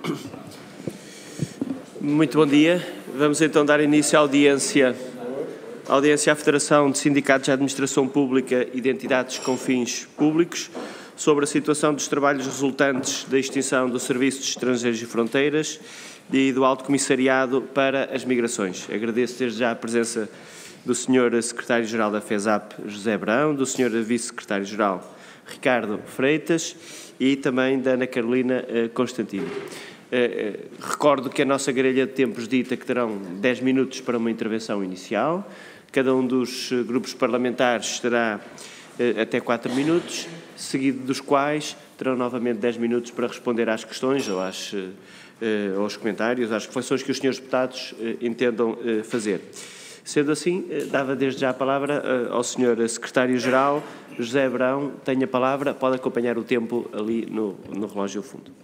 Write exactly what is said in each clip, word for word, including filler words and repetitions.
Muito bom dia. Vamos então dar início à audiência, à audiência à Federação de Sindicatos de Administração Pública e de Entidades com Fins Públicos sobre a situação dos trabalhos resultantes da extinção do Serviço de Estrangeiros e Fronteiras e do Alto Comissariado para as Migrações. Agradeço desde já a presença do senhor Secretário-Geral da FESAP, José Brão, do senhor Vice-Secretário-Geral, Ricardo Freitas, e também da Ana Carolina Constantino. Recordo que a nossa grelha de tempos dita que terão dez minutos para uma intervenção inicial. Cada um dos grupos parlamentares terá até quatro minutos, seguido dos quais terão novamente dez minutos para responder às questões ou às, aos comentários, às reflexões que os senhores deputados entendam fazer. Sendo assim, dava desde já a palavra ao senhor Secretário-Geral, José Brão. Tem a palavra, pode acompanhar o tempo ali no, no relógio ao fundo.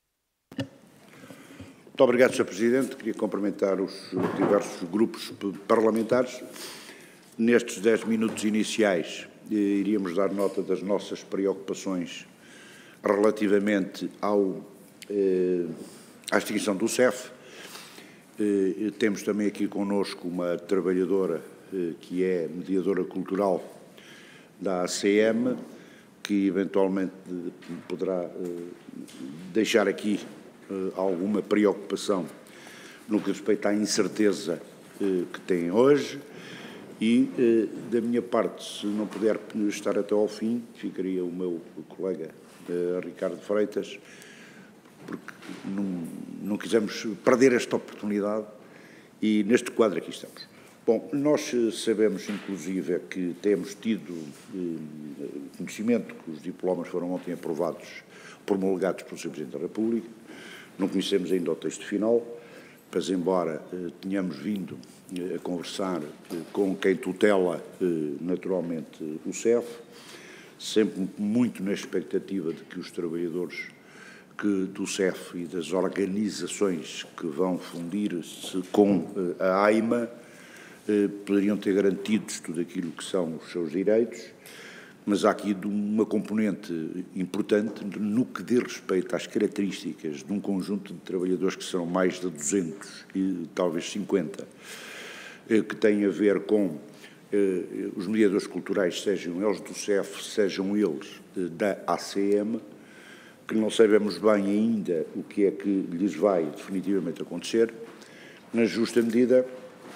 Muito obrigado, senhor Presidente. Queria cumprimentar os diversos grupos parlamentares. Nestes dez minutos iniciais, iríamos dar nota das nossas preocupações relativamente ao, eh, à extinção do C E F. Eh, temos também aqui connosco uma trabalhadora eh, que é mediadora cultural da A C M, que eventualmente poderá eh, deixar aqui eh, alguma preocupação no que respeita à incerteza eh, que tem hoje. E, eh, da minha parte, se não puder estar até ao fim, ficaria o meu colega eh, Ricardo Freitas, porque não, não quisemos perder esta oportunidade e neste quadro aqui estamos. Bom, nós sabemos, inclusive, que temos tido eh, conhecimento que os diplomas foram ontem aprovados, promulgados pelo senhor Presidente da República. Não conhecemos ainda o texto final, mas embora eh, tenhamos vindo eh, a conversar eh, com quem tutela eh, naturalmente o C E F, sempre muito na expectativa de que os trabalhadores que do C E F e das organizações que vão fundir-se com eh, a AIMA eh, poderiam ter garantidos tudo aquilo que são os seus direitos, mas há aqui uma componente importante no que diz respeito às características de um conjunto de trabalhadores que serão mais de duzentos e talvez cinquenta, eh, que tem a ver com eh, os mediadores culturais, sejam eles do C E F, sejam eles eh, da A C M, que não sabemos bem ainda o que é que lhes vai definitivamente acontecer, na justa medida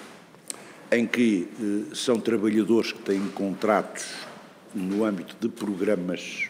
em que eh, são trabalhadores que têm contratos no âmbito de programas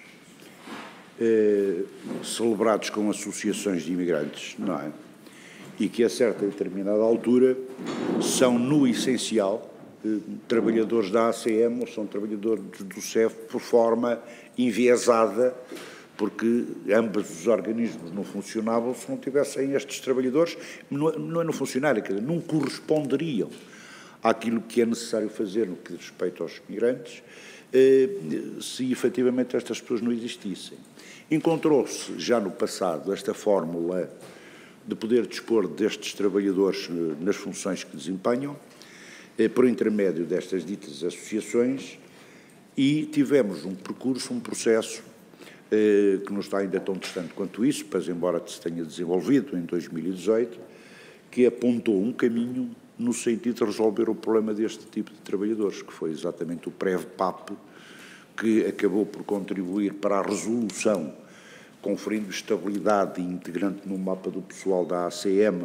eh, celebrados com associações de imigrantes, não é? E que a certa e determinada altura são, no essencial, eh, trabalhadores da A C M ou são trabalhadores do C E F por forma enviesada, porque ambos os organismos não funcionavam se não tivessem estes trabalhadores, não, não é não funcionário, quer dizer, não corresponderiam àquilo que é necessário fazer no que diz respeito aos migrantes, eh, se efetivamente estas pessoas não existissem. Encontrou-se já no passado esta fórmula de poder dispor destes trabalhadores eh, nas funções que desempenham, eh, por intermédio destas ditas associações, e tivemos um percurso, um processo que não está ainda tão distante quanto isso, pois embora se tenha desenvolvido em dois mil e dezoito, que apontou um caminho no sentido de resolver o problema deste tipo de trabalhadores, que foi exatamente o PREV-PAP, que acabou por contribuir para a resolução, conferindo estabilidade integrante no mapa do pessoal da A C M,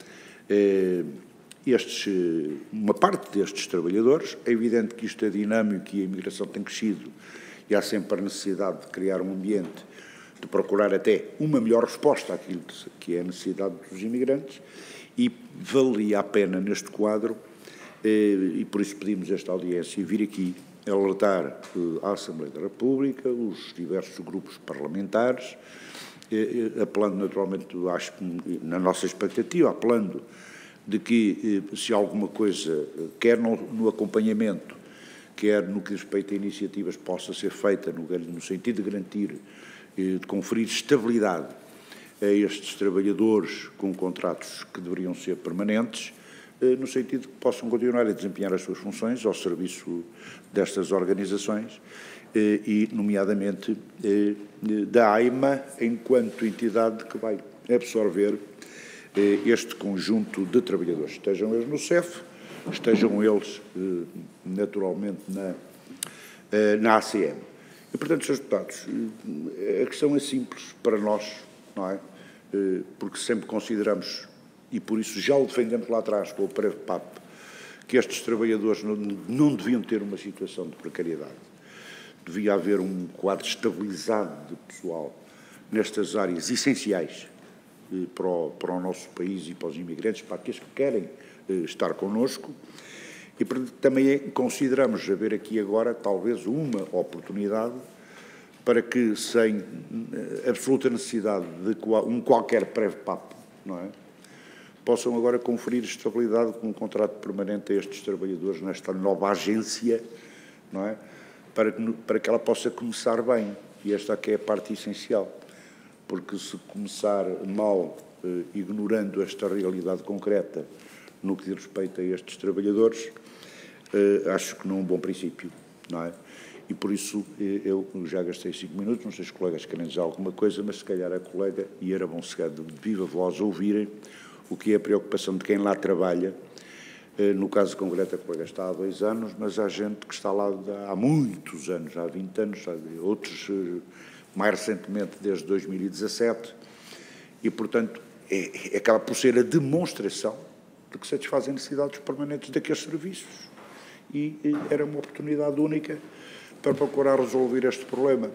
estes, uma parte destes trabalhadores. É evidente que isto é dinâmico e a imigração tem crescido, e há sempre a necessidade de criar um ambiente, de procurar até uma melhor resposta àquilo que é a necessidade dos imigrantes, e valia a pena neste quadro, e por isso pedimos esta audiência, vir aqui alertar à Assembleia da República, os diversos grupos parlamentares, apelando naturalmente, na nossa expectativa, apelando de que se alguma coisa, quer no, no acompanhamento, quer no que respeita a iniciativas, possa ser feita no, no sentido de garantir, de conferir estabilidade a estes trabalhadores com contratos que deveriam ser permanentes, no sentido de que possam continuar a desempenhar as suas funções ao serviço destas organizações e, nomeadamente, da AIMA, enquanto entidade que vai absorver eh, este conjunto de trabalhadores, estejam eles no C E F, estejam eles eh, naturalmente na, eh, na A C M. E, portanto, senhores deputados, eh, a questão é simples para nós, não é? Eh, porque sempre consideramos, e por isso já o defendemos lá atrás com o Pré-P A P, que estes trabalhadores não, não deviam ter uma situação de precariedade. Devia haver um quadro estabilizado de pessoal nestas áreas essenciais eh, para, o, para o nosso país e para os imigrantes, para aqueles que querem eh, estar connosco. E também consideramos haver aqui agora talvez uma oportunidade para que, sem eh, absoluta necessidade de qual, um qualquer Pré-P A P, não é? Possam agora conferir estabilidade com um contrato permanente a estes trabalhadores nesta nova agência, não é? Para que, para que ela possa começar bem. E esta aqui é a parte essencial, porque se começar mal, eh, ignorando esta realidade concreta no que diz respeito a estes trabalhadores, eh, acho que não é um bom princípio, não é? E por isso eh, eu já gastei cinco minutos, não sei se os colegas querem dizer alguma coisa, mas se calhar a colega, e era bom se calhar de viva voz ouvirem, o que é a preocupação de quem lá trabalha. No caso concreto, a colega está há dois anos, mas há gente que está lá há muitos anos, há vinte anos, outros mais recentemente, desde dois mil e dezassete, e, portanto, é, acaba por ser a demonstração de que satisfazem necessidades permanentes daqueles serviços. E era uma oportunidade única para procurar resolver este problema.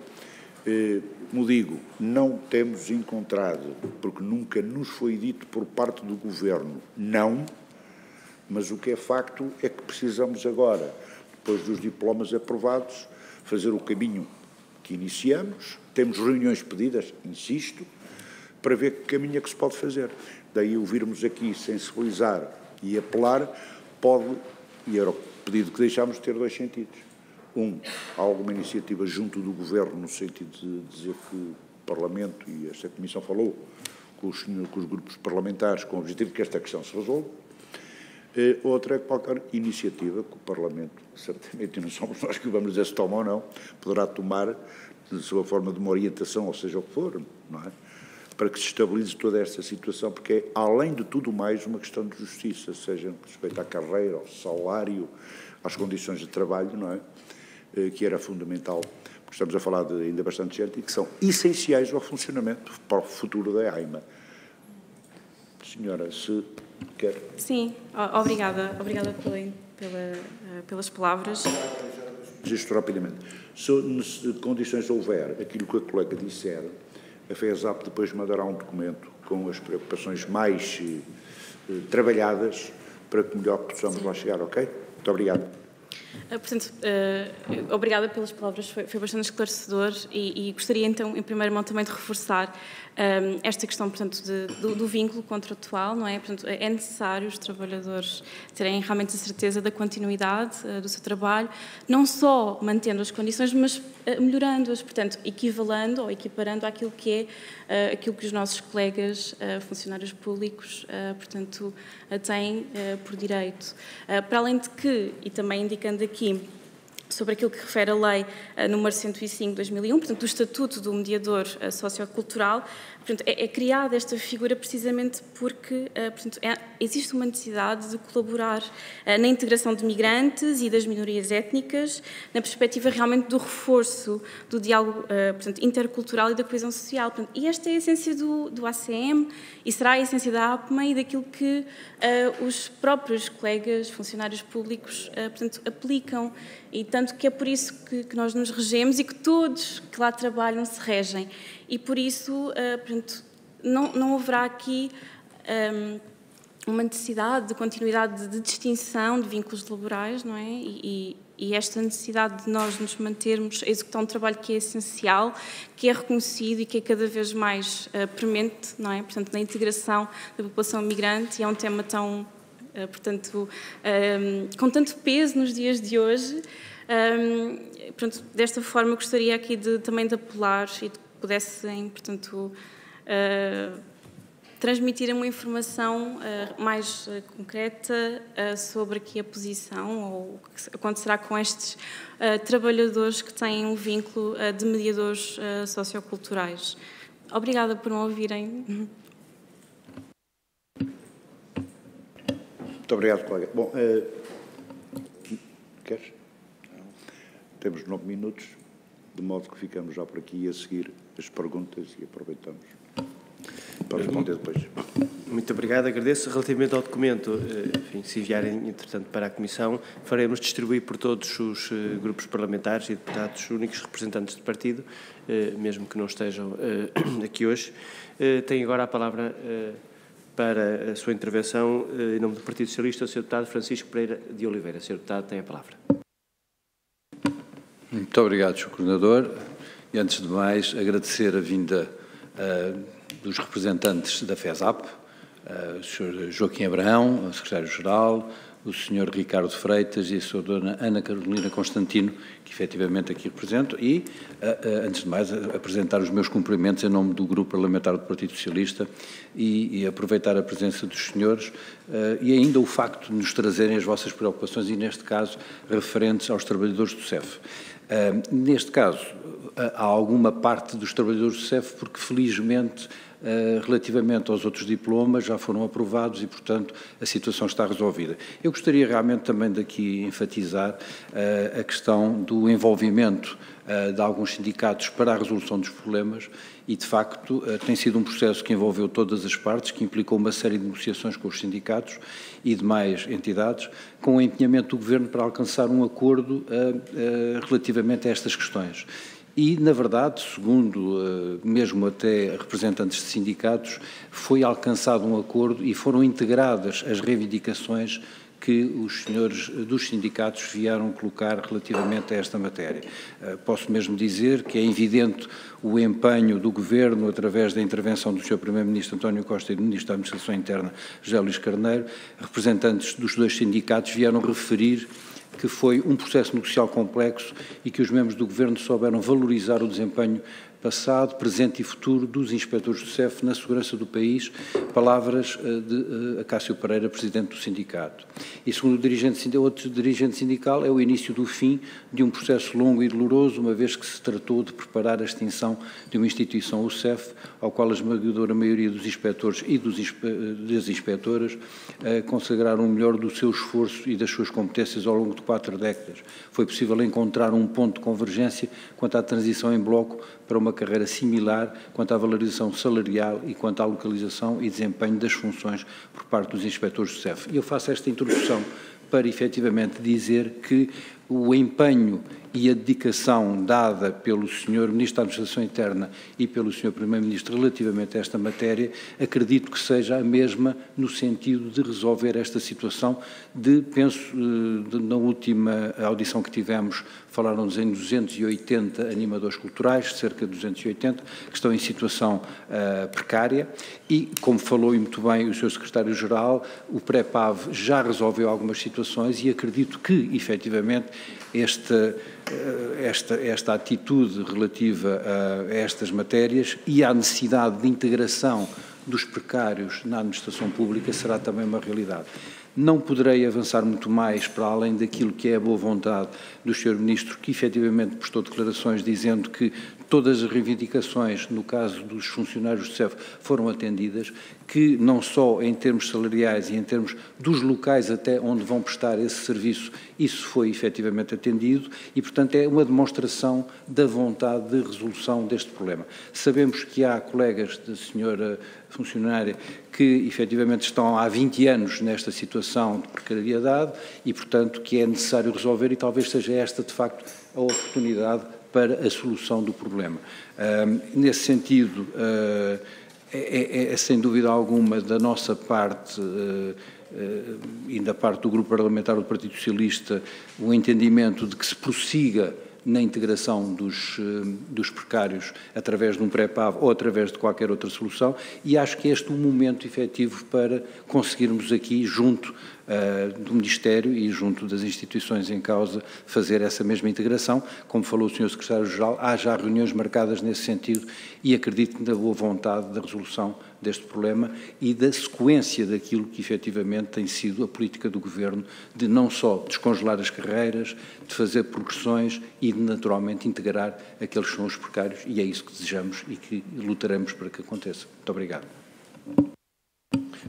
Como digo, não temos encontrado, porque nunca nos foi dito por parte do Governo, não, mas o que é facto é que precisamos agora, depois dos diplomas aprovados, fazer o caminho que iniciamos, temos reuniões pedidas, insisto, para ver que caminho é que se pode fazer. Daí o virmos aqui sensibilizar e apelar, pode, e era o pedido que deixámos, ter dois sentidos. Um, há alguma iniciativa junto do Governo, no sentido de dizer que o Parlamento, e esta Comissão falou, com os, com os grupos parlamentares, com o objetivo de que esta questão se resolva. Outra é que qualquer iniciativa que o Parlamento, certamente, e não somos nós que vamos dizer se toma ou não, poderá tomar de sua forma de uma orientação, ou seja o que for, não é? Para que se estabilize toda esta situação, porque é, além de tudo mais, uma questão de justiça, seja respeito à carreira, ao salário, às condições de trabalho, não é? Que era fundamental, porque estamos a falar de ainda bastante gente e que são essenciais ao funcionamento para o futuro da AIMA. Senhora, se quer... Sim, obrigada, obrigada pela, pela, pelas palavras. Registro rapidamente. Se condições houver, aquilo que a colega disser, a FESAP depois mandará um documento com as preocupações mais eh, trabalhadas para que melhor possamos Sim. lá chegar, ok? Muito obrigado. Uh, portanto, uh, obrigada pelas palavras, foi, foi bastante esclarecedor e, e gostaria então, em primeira mão, também de reforçar um, esta questão, portanto, de, do, do vínculo contratual, não é? Portanto, é necessário os trabalhadores terem realmente a certeza da continuidade uh, do seu trabalho, não só mantendo as condições, mas uh, melhorando-as, portanto, equivalendo ou equiparando àquilo que é uh, aquilo que os nossos colegas uh, funcionários públicos, uh, portanto, uh, têm uh, por direito. Uh, para além de que, e também indicando aqui sobre aquilo que refere a lei uh, número cento e cinco de dois mil e um, portanto, do Estatuto do Mediador uh, Sociocultural, portanto, é, é criada esta figura precisamente porque uh, portanto, é, existe uma necessidade de colaborar uh, na integração de migrantes e das minorias étnicas, na perspectiva realmente do reforço do diálogo uh, portanto, intercultural e da coesão social. Portanto, e esta é a essência do, do A C M e será a essência da A P M A e daquilo que uh, os próprios colegas funcionários públicos uh, portanto, aplicam. E tanto que é por isso que, que nós nos regemos e que todos que lá trabalham se regem. E por isso, uh, portanto, não, não haverá aqui um, uma necessidade de continuidade de, de distinção de vínculos laborais, não é? E, e, e esta necessidade de nós nos mantermos a executar um trabalho que é essencial, que é reconhecido e que é cada vez mais uh, premente, não é? Portanto, na integração da população migrante, e é um tema tão... Uh, portanto, um, com tanto peso nos dias de hoje. Um, portanto, desta forma, gostaria aqui de, também de apelar e de que pudessem, portanto, uh, transmitir uma informação uh, mais uh, concreta uh, sobre aqui a posição ou o que acontecerá com estes uh, trabalhadores que têm um vínculo uh, de mediadores uh, socioculturais. Obrigada por me ouvirem. Muito obrigado, colega. Bom, uh, queres? Temos nove minutos, de modo que ficamos já por aqui a seguir as perguntas e aproveitamos para responder depois. Muito obrigado, agradeço. Relativamente ao documento, enfim, se enviarem, entretanto, para a Comissão, faremos distribuir por todos os grupos parlamentares e deputados únicos representantes de partido, mesmo que não estejam aqui hoje. Tenho agora a palavra para a sua intervenção, em nome do Partido Socialista, o senhor Deputado Francisco Pereira de Oliveira. senhor Deputado, tem a palavra. Muito obrigado, senhor Coordenador. E, antes de mais, agradecer a vinda uh, dos representantes da FESAP, uh, o senhor Joaquim Abraão, o secretário-geral, o senhor Ricardo Freitas e a sua dona Ana Carolina Constantino, que efetivamente aqui represento, e, uh, uh, antes de mais, apresentar os meus cumprimentos em nome do Grupo Parlamentar do Partido Socialista e, e aproveitar a presença dos senhores uh, e ainda o facto de nos trazerem as vossas preocupações e, neste caso, referentes aos trabalhadores do C E F. Uh, neste caso, uh, há alguma parte dos trabalhadores do C E F, porque, felizmente, Uh, relativamente aos outros diplomas, já foram aprovados e, portanto, a situação está resolvida. Eu gostaria realmente também daqui enfatizar uh, a questão do envolvimento uh, de alguns sindicatos para a resolução dos problemas e, de facto, uh, tem sido um processo que envolveu todas as partes, que implicou uma série de negociações com os sindicatos e demais entidades, com o empenhamento do Governo para alcançar um acordo uh, uh, relativamente a estas questões. E, na verdade, segundo mesmo até representantes de sindicatos, foi alcançado um acordo e foram integradas as reivindicações que os senhores dos sindicatos vieram colocar relativamente a esta matéria. Posso mesmo dizer que é evidente o empenho do Governo, através da intervenção do senhor Primeiro-Ministro António Costa e do Ministro da Administração Interna, José Luís Carneiro. Representantes dos dois sindicatos vieram referir que foi um processo negocial complexo e que os membros do Governo souberam valorizar o desempenho passado, presente e futuro dos inspectores do C E F na segurança do país, palavras de Acácio Pereira, Presidente do Sindicato. E segundo o dirigente, outro dirigente sindical, é o início do fim de um processo longo e doloroso, uma vez que se tratou de preparar a extinção de uma instituição, o C E F, ao qual a esmagadora maioria dos inspectores e dos inspe das inspectoras eh, consagraram o melhor do seu esforço e das suas competências ao longo de quatro décadas. Foi possível encontrar um ponto de convergência quanto à transição em bloco para uma carreira similar quanto à valorização salarial e quanto à localização e desempenho das funções por parte dos inspectores do C E F. E eu faço esta introdução para, efetivamente, dizer que o empenho e a dedicação dada pelo senhor Ministro da Administração Interna e pelo senhor Primeiro-Ministro relativamente a esta matéria, acredito que seja a mesma no sentido de resolver esta situação de, penso, de, na última audição que tivemos, falaram-nos em duzentos e oitenta animadores culturais, cerca de duzentos e oitenta, que estão em situação uh, precária e, como falou e muito bem o senhor Secretário-Geral, o pré-PAV já resolveu algumas situações e acredito que, efetivamente, esta, esta, esta atitude relativa a estas matérias e à necessidade de integração dos precários na administração pública será também uma realidade. Não poderei avançar muito mais para além daquilo que é a boa vontade do senhor Ministro, que efetivamente prestou declarações dizendo que todas as reivindicações, no caso dos funcionários do C E F, foram atendidas, que não só em termos salariais e em termos dos locais até onde vão prestar esse serviço, isso foi efetivamente atendido e, portanto, é uma demonstração da vontade de resolução deste problema. Sabemos que há colegas da senhora funcionária que efetivamente estão há vinte anos nesta situação de precariedade e, portanto, que é necessário resolver e talvez seja esta, de facto, a oportunidade para a solução do problema. Uh, nesse sentido, uh, é, é, é sem dúvida alguma da nossa parte, uh, uh, e da parte do Grupo Parlamentar do Partido Socialista, o entendimento de que se prossiga na integração dos, dos precários através de um pré-PAV ou através de qualquer outra solução e acho que este é um momento efetivo para conseguirmos aqui, junto uh, do Ministério e junto das instituições em causa, fazer essa mesma integração. Como falou o senhor Secretário-Geral, há já reuniões marcadas nesse sentido e acredito na boa vontade da resolução deste problema e da sequência daquilo que efetivamente tem sido a política do Governo de não só descongelar as carreiras, de fazer progressões e de naturalmente integrar aqueles que são os precários e é isso que desejamos e que lutaremos para que aconteça. Muito obrigado.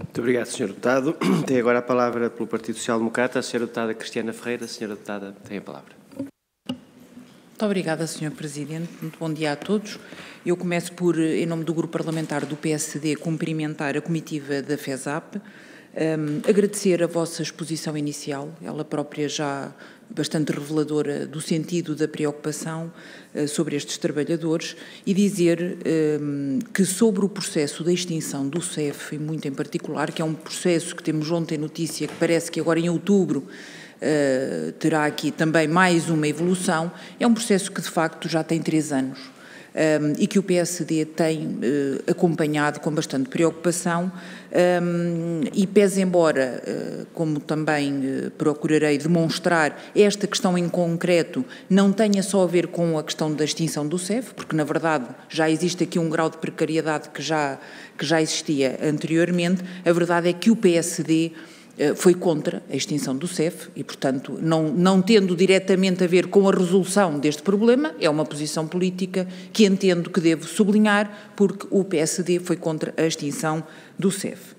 Muito obrigado, senhor Deputado. Tem agora a palavra pelo Partido Social Democrata a senhora Deputada Cristiana Ferreira. Senhora Deputada, tem a palavra. Muito obrigada, senhor Presidente. Muito bom dia a todos. Eu começo por, em nome do Grupo Parlamentar do P S D, cumprimentar a comitiva da FESAP, um, agradecer a vossa exposição inicial, ela própria já bastante reveladora do sentido da preocupação uh, sobre estes trabalhadores, e dizer um, que sobre o processo da extinção do C E F, e muito em particular, que é um processo que temos ontem notícia, que parece que agora em outubro Uh, terá aqui também mais uma evolução, é um processo que de facto já tem três anos um, e que o P S D tem uh, acompanhado com bastante preocupação um, e pese embora, uh, como também uh, procurarei demonstrar, esta questão em concreto não tenha só a ver com a questão da extinção do C E F, porque na verdade já existe aqui um grau de precariedade que já, que já existia anteriormente, a verdade é que o P S D foi contra a extinção do C E F e, portanto, não, não tendo diretamente a ver com a resolução deste problema, é uma posição política que entendo que devo sublinhar, porque o P S D foi contra a extinção do C E F.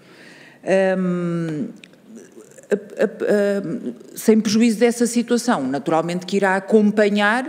Um, a, a, a, sem prejuízo dessa situação, naturalmente que irá acompanhar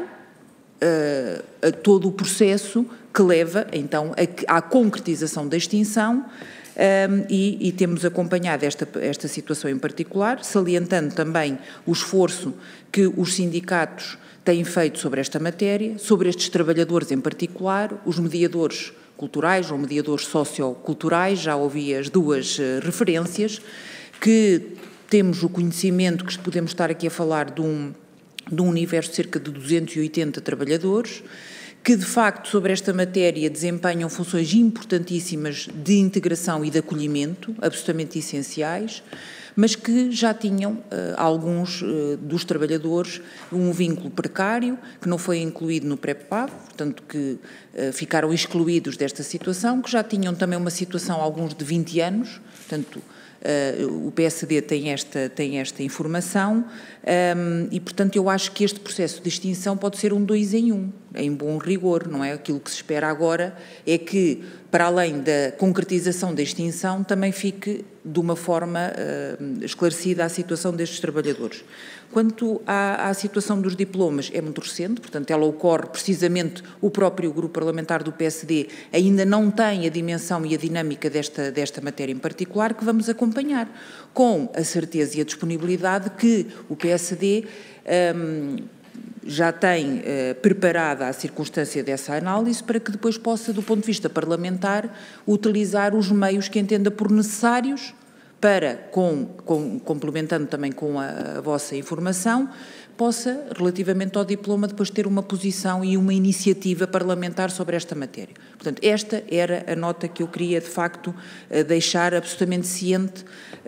uh, a todo o processo que leva, então, a, à concretização da extinção. Um, e, e temos acompanhado esta, esta situação em particular, salientando também o esforço que os sindicatos têm feito sobre esta matéria, sobre estes trabalhadores em particular, os mediadores culturais ou mediadores socioculturais, já ouvi as duas uh, referências, que temos o conhecimento que podemos estar aqui a falar de um, de um universo de cerca de duzentos e oitenta trabalhadores, que de facto sobre esta matéria desempenham funções importantíssimas de integração e de acolhimento, absolutamente essenciais, mas que já tinham, uh, alguns uh, dos trabalhadores, um vínculo precário, que não foi incluído no pré-pago, portanto que uh, ficaram excluídos desta situação, que já tinham também uma situação, alguns de vinte anos, portanto, Uh, o P S D tem esta, tem esta informação um, e, portanto, eu acho que este processo de extinção pode ser um dois em um, em bom rigor, não é? Aquilo que se espera agora é que, para além da concretização da extinção, também fique de uma forma uh, esclarecida a situação destes trabalhadores. Quanto à, à situação dos diplomas, é muito recente, portanto, ela ocorre precisamente, o próprio grupo parlamentar do P S D ainda não tem a dimensão e a dinâmica desta, desta matéria em particular, que vamos acompanhar, com a certeza e a disponibilidade que o P S D um, já tem uh, preparada a circunstância dessa análise para que depois possa, do ponto de vista parlamentar, utilizar os meios que entenda por necessários para, com, com, complementando também com a, a vossa informação, possa, relativamente ao diploma, depois ter uma posição e uma iniciativa parlamentar sobre esta matéria. Portanto, esta era a nota que eu queria, de facto, deixar absolutamente ciente,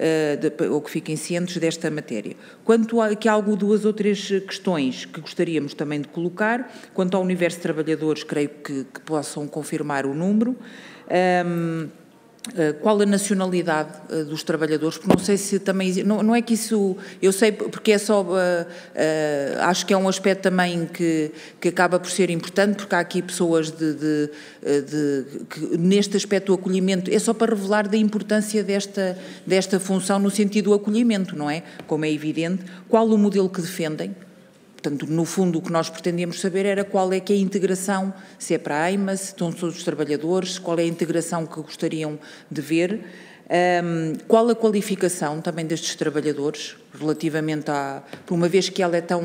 ou que fiquem cientes desta matéria. Quanto a que há algo, duas ou três questões que gostaríamos também de colocar, quanto ao universo de trabalhadores, creio que, que possam confirmar o número. Um, Qual a nacionalidade uh, dos trabalhadores? Porque não sei se também... Não, não é que isso... Eu sei porque é só... Uh, uh, acho que é um aspecto também que, que acaba por ser importante, porque há aqui pessoas de... de, de que, neste aspecto do acolhimento, é só para revelar da importância desta, desta função no sentido do acolhimento, não é? Como é evidente. Qual o modelo que defendem? Portanto, no fundo, o que nós pretendíamos saber era qual é que é a integração, se é para a AIMA, se estão todos os trabalhadores, qual é a integração que gostariam de ver, um, qual a qualificação também destes trabalhadores, relativamente a, por uma vez que ela é tão,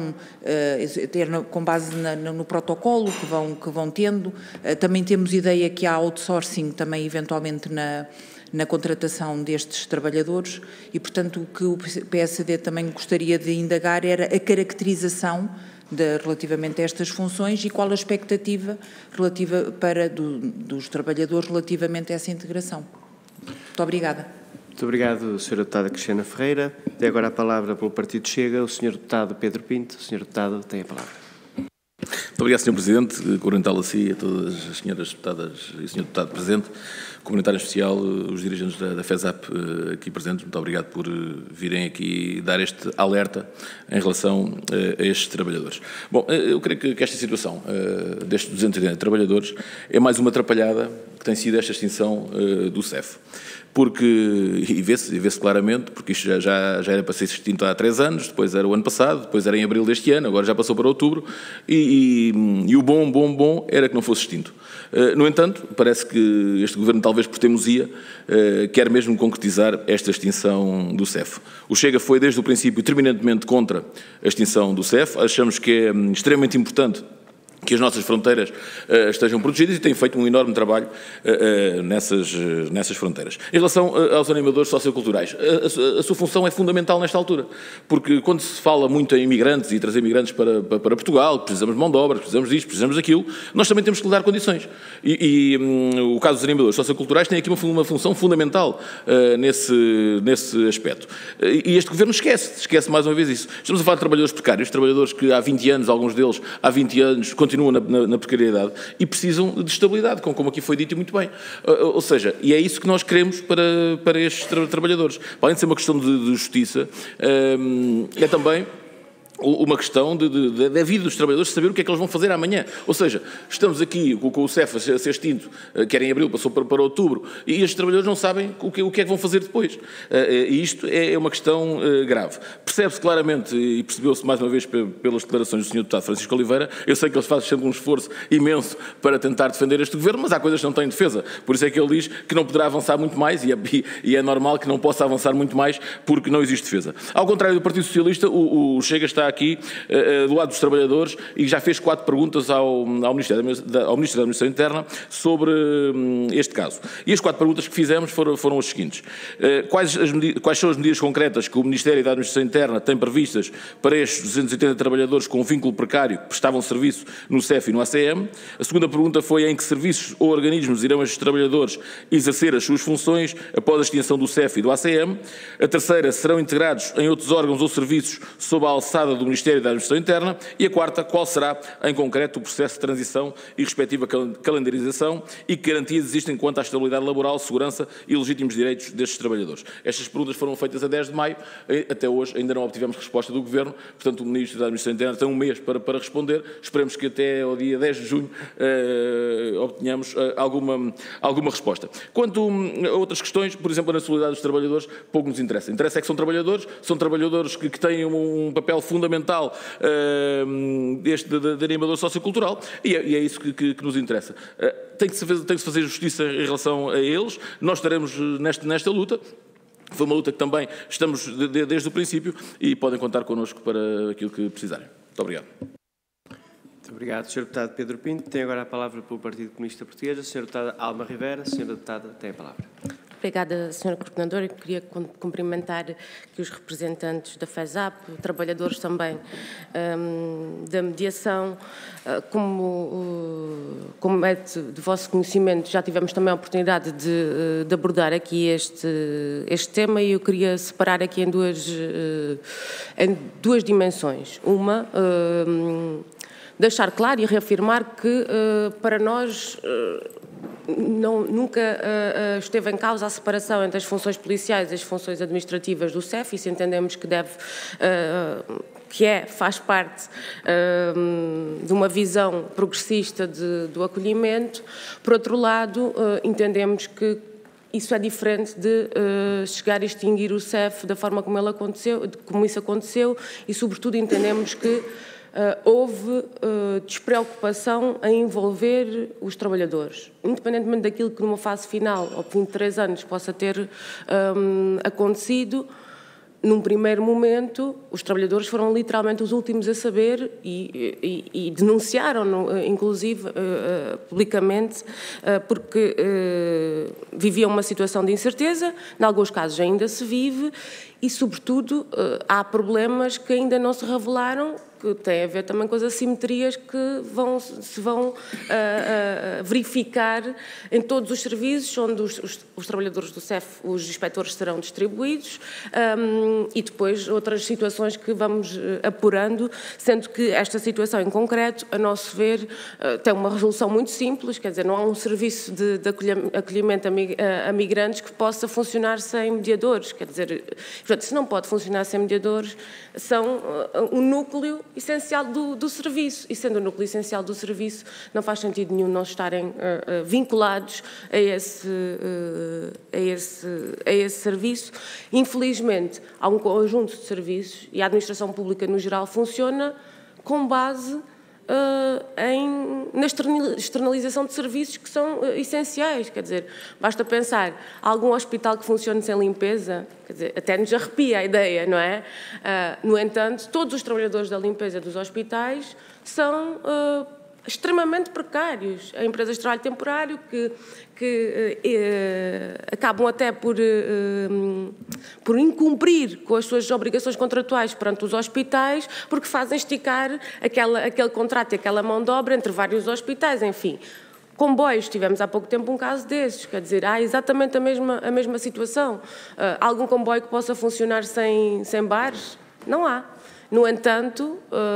uh, com base na, no protocolo que vão, que vão tendo, uh, também temos ideia que há outsourcing também eventualmente na... na contratação destes trabalhadores e, portanto, o que o P S D também gostaria de indagar era a caracterização de, relativamente a estas funções e qual a expectativa relativa para do, dos trabalhadores relativamente a essa integração. Muito obrigada. Muito obrigado, senhora Deputada Cristiana Ferreira. Tem agora a palavra pelo Partido Chega o senhor Deputado Pedro Pinto. O senhor Deputado tem a palavra. Muito obrigado, senhor Presidente. Cumprimentá-lo a si e a todas as senhoras deputadas e o senhor deputado presente. Cumprimentar em especial os dirigentes da, da FESAP aqui presentes. Muito obrigado por virem aqui dar este alerta em relação a estes trabalhadores. Bom, eu creio que, que esta situação destes duzentos e oitenta trabalhadores é mais uma atrapalhada que tem sido esta extinção do C E F. Porque, e vê-se vê claramente, porque isto já, já, já era para ser extinto há três anos, depois era o ano passado, depois era em abril deste ano, agora já passou para outubro, e, e, e o bom, bom, bom era que não fosse extinto. Uh, no entanto, parece que este Governo, talvez por teimosia, uh, quer mesmo concretizar esta extinção do C E F. O Chega foi, desde o princípio, terminantemente contra a extinção do C E F. Achamos que é um, extremamente importante que as nossas fronteiras uh, estejam protegidas e tem feito um enorme trabalho uh, uh, nessas, uh, nessas fronteiras. Em relação uh, aos animadores socioculturais, a, a, a sua função é fundamental nesta altura, porque quando se fala muito em imigrantes e trazer imigrantes para, para, para Portugal, precisamos de mão de obra, precisamos disto, precisamos daquilo, nós também temos que lhe dar condições. E, e um, o caso dos animadores socioculturais tem aqui uma, uma função fundamental uh, nesse, nesse aspecto. Uh, e este Governo esquece, esquece mais uma vez isso. Estamos a falar de trabalhadores precários, trabalhadores que há vinte anos, alguns deles há vinte anos, continuam na, na, na precariedade e precisam de estabilidade, como, como aqui foi dito e muito bem. Uh, ou seja, e é isso que nós queremos para, para estes tra trabalhadores. Além de ser uma questão de, de justiça, uh, é também uma questão da vida dos trabalhadores, de saber o que é que eles vão fazer amanhã. Ou seja, estamos aqui com, com o C E F a ser extinto, que era em abril, passou para, para outubro, e estes trabalhadores não sabem o que, o que é que vão fazer depois. E isto é uma questão grave. Percebe-se claramente, e percebeu-se mais uma vez pelas declarações do senhor deputado Francisco Oliveira, eu sei que eles fazem sempre um esforço imenso para tentar defender este Governo, mas há coisas que não têm defesa. Por isso é que ele diz que não poderá avançar muito mais, e é, e é normal que não possa avançar muito mais, porque não existe defesa. Ao contrário do Partido Socialista, o, o Chega está aqui uh, do lado dos trabalhadores e já fez quatro perguntas ao, ao, Ministério, da, ao Ministro da Administração Interna sobre um, este caso. E as quatro perguntas que fizemos foram, foram as seguintes. Uh, quais, as quais são as medidas concretas que o Ministério da Administração Interna tem previstas para estes duzentos e oitenta trabalhadores com um vínculo precário que prestavam serviço no C E F e no A C M? A segunda pergunta foi em que serviços ou organismos irão estes trabalhadores exercer as suas funções após a extinção do C E F e do A C M? A terceira, serão integrados em outros órgãos ou serviços sob a alçada do Ministério da Administração Interna? E a quarta, qual será, em concreto, o processo de transição e respectiva calendarização e que garantias existem quanto à estabilidade laboral, segurança e legítimos direitos destes trabalhadores? Estas perguntas foram feitas a dez de maio, até hoje ainda não obtivemos resposta do Governo, portanto o Ministro da Administração Interna tem um mês para, para responder, esperemos que até ao dia dez de junho eh, obtenhamos eh, alguma, alguma resposta. Quanto a outras questões, por exemplo, a nacionalidade dos trabalhadores, pouco nos interessa. Interessa é que são trabalhadores, são trabalhadores que, que têm um papel fundamental uh, deste de, de animador sociocultural e é, e é isso que, que, que nos interessa. Uh, tem que se fazer, tem que se fazer justiça em relação a eles, nós estaremos nesta, nesta luta. Foi uma luta que também estamos de, de, desde o princípio e podem contar connosco para aquilo que precisarem. Muito obrigado. Muito obrigado, senhor Deputado Pedro Pinto. Tem agora a palavra pelo Partido Comunista Português, a senhora Deputada Alma Rivera. Senhora Deputada, tem a palavra. Obrigada, senhora Coordenadora. Eu queria cumprimentar aqui os representantes da FESAP, trabalhadores também um, da mediação. Como, como é de, de vosso conhecimento, já tivemos também a oportunidade de, de abordar aqui este, este tema e eu queria separar aqui em duas, em duas dimensões. Uma, um, deixar claro e reafirmar que para nós Não, nunca uh, uh, esteve em causa a separação entre as funções policiais e as funções administrativas do C E F, isso entendemos que deve, uh, que é, faz parte uh, de uma visão progressista de, do acolhimento. Por outro lado, uh, entendemos que isso é diferente de uh, chegar a extinguir o C E F da forma como, ele aconteceu, como isso aconteceu e, sobretudo, entendemos que Uh, houve uh, despreocupação em envolver os trabalhadores, independentemente daquilo que numa fase final, ao fim de três anos, possa ter um, acontecido. Num primeiro momento, os trabalhadores foram literalmente os últimos a saber e, e, e denunciaram, inclusive, uh, uh, publicamente, uh, porque uh, viviam uma situação de incerteza, em alguns casos ainda se vive, e, sobretudo, uh, há problemas que ainda não se revelaram porque tem a ver também com as assimetrias que vão, se vão uh, uh, verificar em todos os serviços onde os, os, os trabalhadores do C E F, os inspectores serão distribuídos, um, e depois outras situações que vamos uh, apurando, sendo que esta situação em concreto, a nosso ver, uh, tem uma resolução muito simples, quer dizer, não há um serviço de, de acolhimento a, mig, a, a migrantes que possa funcionar sem mediadores, quer dizer, portanto, se não pode funcionar sem mediadores, são uh, um núcleo essencial do, do serviço, e sendo o núcleo essencial do serviço, não faz sentido nenhum não estarem uh, uh, vinculados a esse, uh, a, esse, a esse serviço. Infelizmente, há um conjunto de serviços, e a administração pública no geral funciona com base Uh, em, na externalização de serviços que são uh, essenciais, quer dizer, basta pensar, algum hospital que funcione sem limpeza, quer dizer, até nos arrepia a ideia, não é? Uh, no entanto, todos os trabalhadores da limpeza dos hospitais são uh, extremamente precários. Há empresas de trabalho temporário que, que eh, acabam até por, eh, por incumprir com as suas obrigações contratuais perante os hospitais, porque fazem esticar aquela, aquele contrato e aquela mão de obra entre vários hospitais, enfim. Comboios, tivemos há pouco tempo um caso desses, quer dizer, há exatamente a mesma, a mesma situação. Uh, algum comboio que possa funcionar sem, sem bares? Não há. No entanto,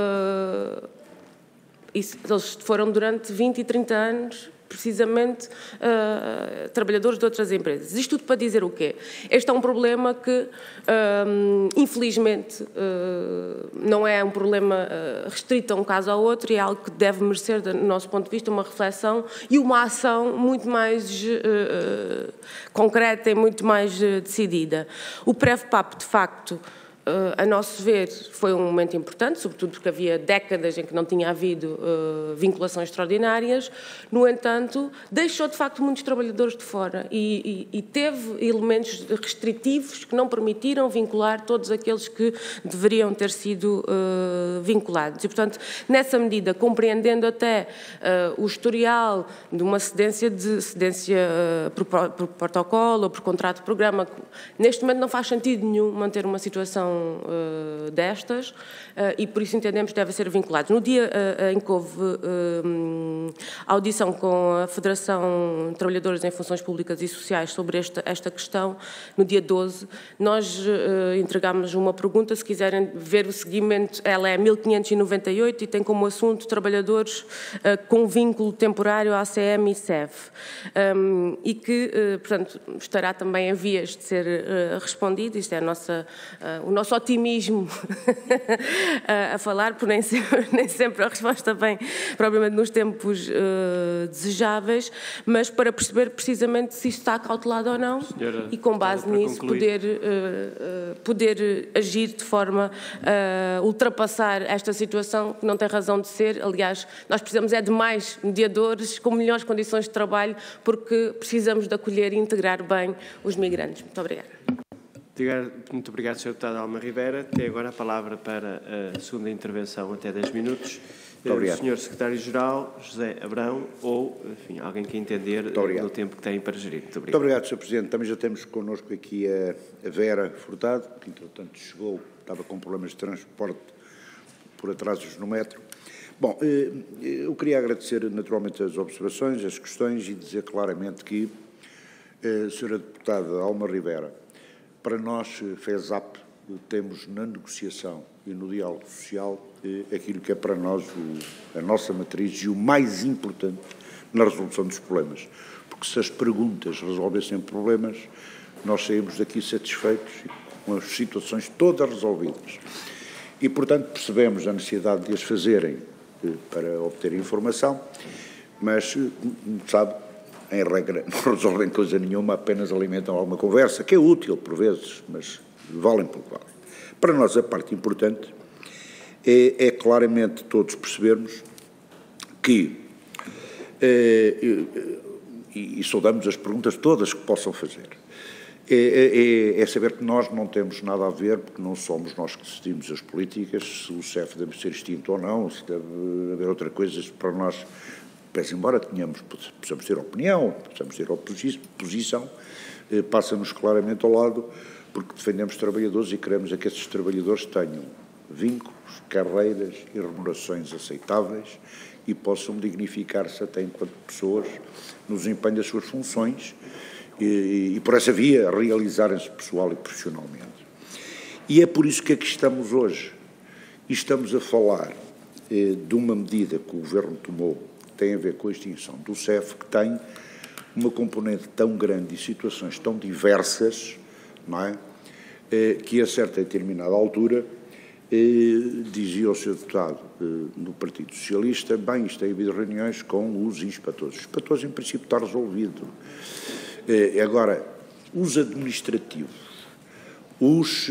uh, isso, eles foram durante vinte e trinta anos, precisamente, uh, trabalhadores de outras empresas. Isto tudo para dizer o quê? Este é um problema que, um, infelizmente, uh, não é um problema uh, restrito a um caso ao outro, e é algo que deve merecer, do nosso ponto de vista, uma reflexão e uma ação muito mais uh, concreta e muito mais uh, decidida. O Prevpap, de facto, Uh, a nosso ver, foi um momento importante, sobretudo porque havia décadas em que não tinha havido uh, vinculações extraordinárias. No entanto, deixou de facto muitos trabalhadores de fora e, e, e teve elementos restritivos que não permitiram vincular todos aqueles que deveriam ter sido uh, vinculados. E, portanto, nessa medida, compreendendo até uh, o historial de uma cedência, de, cedência uh, por, por protocolo ou por contrato de programa, neste momento não faz sentido nenhum manter uma situação Uh, destas uh, e por isso entendemos que devem ser vinculados. No dia uh, em que houve uh, audição com a Federação de Trabalhadores em Funções Públicas e Sociais sobre esta, esta questão, no dia doze, nós uh, entregámos uma pergunta, se quiserem ver o seguimento, ela é mil quinhentos e noventa e oito e tem como assunto trabalhadores uh, com vínculo temporário à A C M e C E F, um, e que, uh, portanto, estará também em vias de ser uh, respondido. Isto é a nossa, uh, o nosso nosso otimismo a, a falar, porque nem sempre, nem sempre a resposta vem propriamente nos tempos uh, desejáveis, mas para perceber precisamente se isto está cautelado ou não. Senhora, e com base nisso poder, uh, uh, poder agir de forma a uh, ultrapassar esta situação que não tem razão de ser. Aliás, nós precisamos é de mais mediadores com melhores condições de trabalho, porque precisamos de acolher e integrar bem os migrantes. Muito obrigada. Muito obrigado, senhor Deputado Alma Rivera. Tem agora a palavra para a segunda intervenção, até dez minutos. O senhor Secretário-Geral, José Abrão, ou, enfim, alguém que entender no tempo que tem para gerir. Muito obrigado. Muito obrigado, senhor Presidente. Também já temos connosco aqui a, a Vera Furtado, que, entretanto, chegou, estava com problemas de transporte por atrasos no metro. Bom, eu queria agradecer naturalmente as observações, as questões, e dizer claramente que, a senhora Deputada Alma Rivera, para nós, FESAP, temos na negociação e no diálogo social aquilo que é para nós o, a nossa matriz e o mais importante na resolução dos problemas. Porque se as perguntas resolvessem problemas, nós saímos daqui satisfeitos e com as situações todas resolvidas. E, portanto, percebemos a necessidade de as fazerem para obter informação, mas, como sabe, em regra, não resolvem coisa nenhuma, apenas alimentam alguma conversa, que é útil por vezes, mas valem pelo que valem. Para nós, a parte importante é, é claramente todos percebermos que, é, e, e saudamos as perguntas todas que possam fazer, é, é, é saber que nós não temos nada a ver, porque não somos nós que decidimos as políticas, se o C E F deve ser extinto ou não, se deve haver outra coisa, para nós, pese embora tenhamos, possamos ter opinião, possamos ter oposição, eh, passa-nos claramente ao lado, porque defendemos trabalhadores e queremos é que esses trabalhadores tenham vínculos, carreiras e remunerações aceitáveis e possam dignificar-se até enquanto pessoas no desempenho das suas funções e, e por essa via, realizarem-se pessoal e profissionalmente. E é por isso que aqui estamos hoje. E estamos a falar eh, de uma medida que o Governo tomou, que tem a ver com a extinção do C E F, que tem uma componente tão grande e situações tão diversas, não é? Eh, que a certa e determinada altura eh, dizia o seu deputado eh, no Partido Socialista, bem, isto tem havido reuniões com os inspectores. Os inspectores, em princípio, está resolvido. Eh, agora, os administrativos, os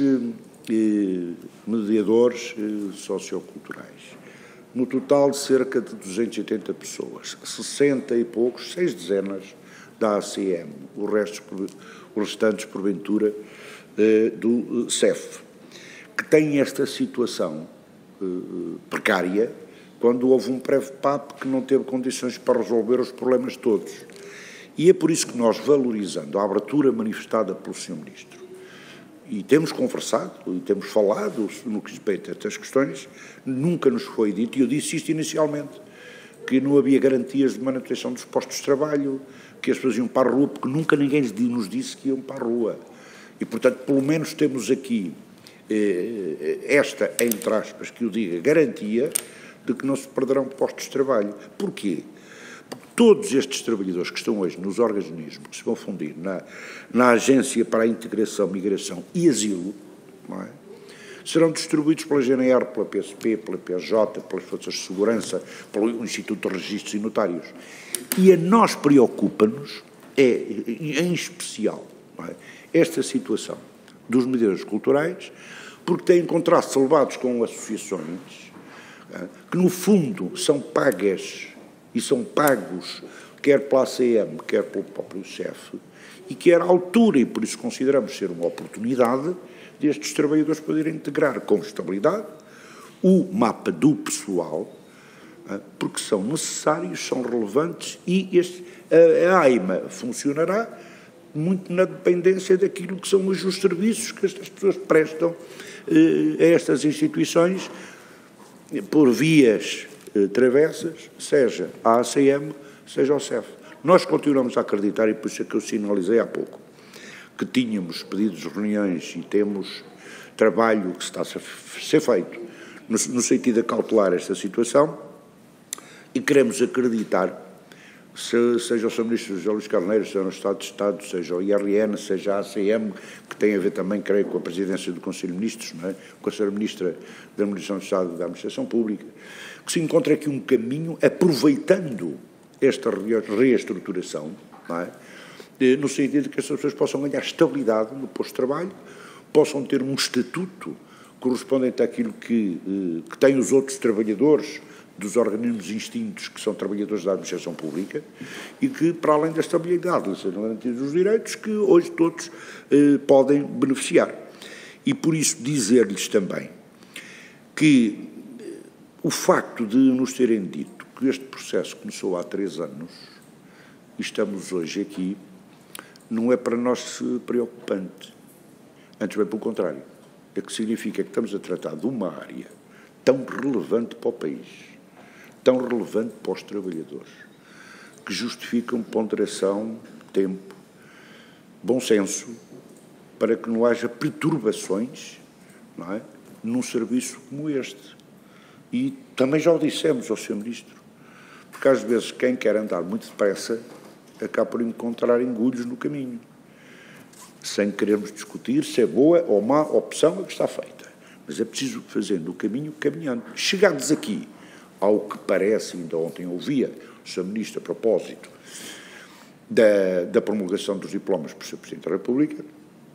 eh, mediadores eh, socioculturais, no total de cerca de duzentas e oitenta pessoas, sessenta e poucos, seis dezenas da A C M, os, restos, os restantes, porventura, eh, do C E F, que têm esta situação eh, precária quando houve um P R E V P A P que não teve condições para resolver os problemas todos. E é por isso que nós, valorizando a abertura manifestada pelo senhor Ministro, e temos conversado e temos falado no que respeita a estas questões, nunca nos foi dito, e eu disse isto inicialmente, que não havia garantias de manutenção dos postos de trabalho, que as pessoas iam para a rua, porque nunca ninguém nos disse que iam para a rua. E, portanto, pelo menos temos aqui eh, esta, entre aspas, que eu diga, garantia de que não se perderão postos de trabalho. Porquê? Porque todos estes trabalhadores que estão hoje nos organismos que se vão fundir na, na Agência para a Integração, Migração e Asilo, não é? Serão distribuídos pela G N R, pela P S P, pela P S J, pelas Forças de Segurança, pelo Instituto de Registros e Notários. E a nós preocupa-nos, é, em especial, não é, esta situação dos mediadores culturais, porque têm contratos celebrados com associações é, que, no fundo, são pagas e são pagos quer pela A C M, quer pelo próprio C E F, e que era a altura, e por isso consideramos ser uma oportunidade, destes trabalhadores poderem integrar com estabilidade o mapa do pessoal, porque são necessários, são relevantes, e este, a AIMA funcionará muito na dependência daquilo que são os serviços que estas pessoas prestam a estas instituições por vias travessas, seja a A C M, seja o C E F. Nós continuamos a acreditar, e por isso é que eu sinalizei há pouco, que tínhamos pedidos de reuniões e temos trabalho que está a ser feito no, no sentido de cautelar esta situação, e queremos acreditar, se, seja o senhor Ministro José Luís Carneiro, seja o Estado de Estado, seja o I R N, seja a A C M, que tem a ver também, creio, com a presidência do Conselho de Ministros, não é? Com a senhora Ministra da Administração de Estado e da Administração Pública, que se encontra aqui um caminho, aproveitando esta reestruturação, não é? No sentido de que as pessoas possam ganhar estabilidade no posto de trabalho, possam ter um estatuto correspondente àquilo que, que têm os outros trabalhadores dos organismos extintos, que são trabalhadores da administração pública, e que, para além da estabilidade, lhes sejam garantidos os direitos que hoje todos eh, podem beneficiar. E por isso dizer-lhes também que o facto de nos terem dito que este processo começou há três anos, e estamos hoje aqui, não é para nós preocupante. Antes bem pelo contrário. É que significa que estamos a tratar de uma área tão relevante para o país, tão relevante para os trabalhadores, que justificam ponderação, tempo, bom senso, para que não haja perturbações, não é, num serviço como este. E também já o dissemos ao senhor Ministro, porque às vezes quem quer andar muito depressa acaba por encontrar engulhos no caminho, sem querermos discutir se é boa ou má opção a que está feita. Mas é preciso fazer no caminho caminhando. Chegados aqui, ao que parece, ainda ontem ouvia o senhor Ministro a propósito da, da promulgação dos diplomas por senhor Presidente da República,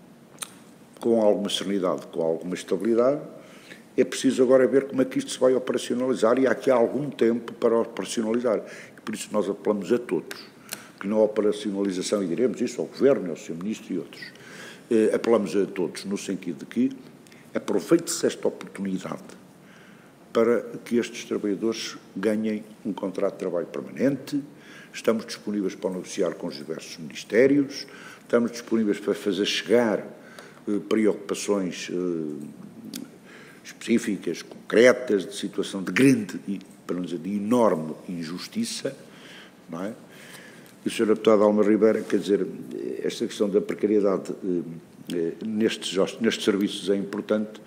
com alguma serenidade, com alguma estabilidade, é preciso agora ver como é que isto se vai operacionalizar, e há aqui algum tempo para operacionalizar. E por isso nós apelamos a todos, que na operacionalização, e diremos isso ao Governo, ao senhor Ministro e outros, eh, apelamos a todos no sentido de que aproveite-se esta oportunidade para que estes trabalhadores ganhem um contrato de trabalho permanente. Estamos disponíveis para negociar com os diversos ministérios, estamos disponíveis para fazer chegar eh, preocupações eh, específicas, concretas, de situação de grande, para não dizer de enorme injustiça, não é? E o senhor Deputado Alma Ribeira, quer dizer, esta questão da precariedade eh, nestes, nestes serviços é importante.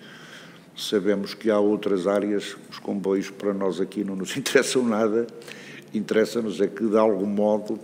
Sabemos que há outras áreas, os comboios para nós aqui não nos interessam nada, interessa-nos é que de algum modo,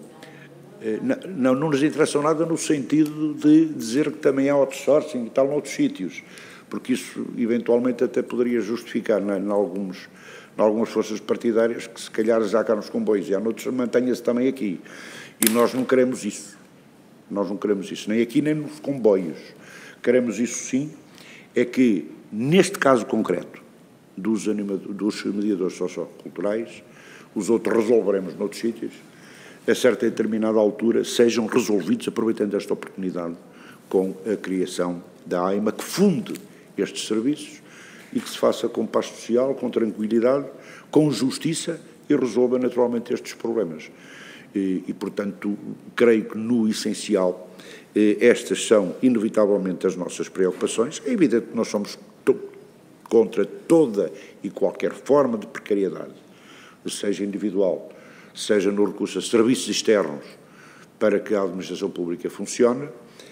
eh, não, não nos interessam nada no sentido de dizer que também há outsourcing e tal noutros sítios, porque isso eventualmente até poderia justificar em, em, alguns, em algumas forças partidárias que se calhar já cá nos comboios e há noutros mantenha-se também aqui. E nós não queremos isso. Nós não queremos isso, nem aqui nem nos comboios. Queremos isso sim, é que neste caso concreto dos, animadores, dos mediadores socioculturais, os outros resolveremos noutros sítios, a certa e determinada altura sejam resolvidos, aproveitando esta oportunidade, com a criação da AIMA, que funde estes serviços e que se faça com paz social, com tranquilidade, com justiça e resolva naturalmente estes problemas. E, e portanto, creio que no essencial eh, estas são inevitavelmente as nossas preocupações. É evidente que nós somos to contra toda e qualquer forma de precariedade, seja individual, seja no recurso a serviços externos para que a administração pública funcione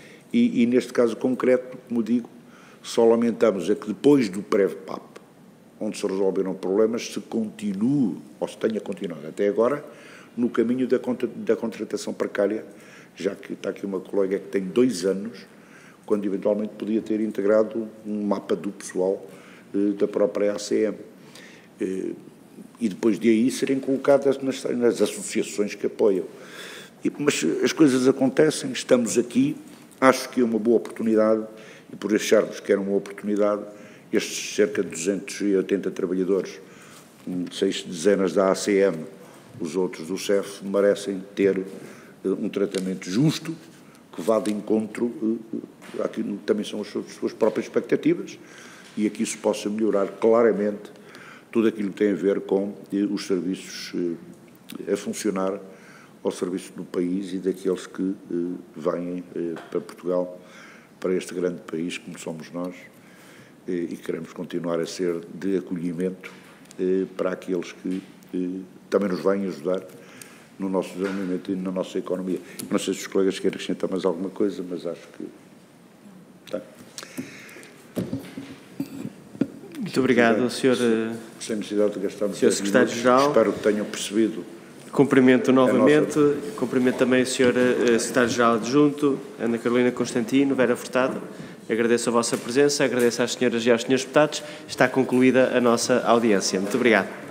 e, e neste caso concreto, como digo, só lamentamos é que depois do Prevpap, onde se resolveram problemas, se continue, ou se tenha continuado até agora, no caminho da, contra, da contratação precária, já que está aqui uma colega que tem dois anos, quando eventualmente podia ter integrado um mapa do pessoal eh, da própria A C M. Eh, e depois de aí serem colocadas nas, nas associações que apoiam. E, mas as coisas acontecem, estamos aqui, acho que é uma boa oportunidade, e por acharmos que era uma oportunidade, estes cerca de duzentos e oitenta trabalhadores, seis dezenas da A C M, os outros do C E F, merecem ter uh, um tratamento justo, que vá de encontro, uh, aqui também são as suas, as suas próprias expectativas, e aqui se possa melhorar claramente tudo aquilo que tem a ver com uh, os serviços uh, a funcionar ao serviço do país e daqueles que uh, vêm uh, para Portugal, para este grande país como somos nós, uh, e queremos continuar a ser de acolhimento uh, para aqueles que uh, também nos vêm ajudar no nosso desenvolvimento e na nossa economia. Não sei se os colegas querem acrescentar mais alguma coisa, mas acho que... Tá. Muito obrigado, senhor Sem necessidade de gastarmos senhor Secretário-Geral. Espero que tenham percebido. Cumprimento novamente, nossa... cumprimento também a senhora Secretário-Geral Adjunto, Ana Carolina Constantino, Vera Furtado. Agradeço a vossa presença, agradeço às senhoras e aos senhores deputados. Está concluída a nossa audiência. Muito obrigado.